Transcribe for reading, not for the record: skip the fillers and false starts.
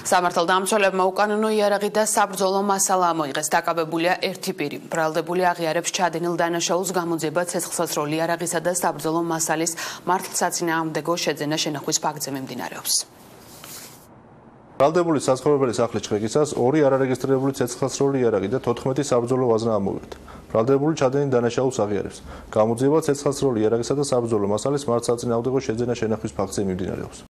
სამართალდამცველებმა უკანონო იარაღი და საბრძოლო მასალა მოიღეს. დაკავებულია ერთი პირი. ბრალდებული აღიარებს ჩადენილ დანაშაულს გამოძიება ცეცხლსასროლი იარაღისა და საბრძოლო მასალის მართლსაწინააღმდეგო შეძენა შენახვის ფაქტზე მიმდინარეობს. ბრალდებული საცხოვრებელი სახლის ჩხეკისას 2 არარეგისტრირებული ცეცხლსასროლი იარაღი და 14 საბრძოლო ვაზნა ამოვიღეთ. ბრალდებული ჩადენილ დანაშაულს აღიარებს. გამოძიება ცეცხლსასროლი იარაღისა და საბრძოლო მასალის მართლსაწინააღმდეგო შეძენა შენახვის ფაქტზე მიმდინარეობს.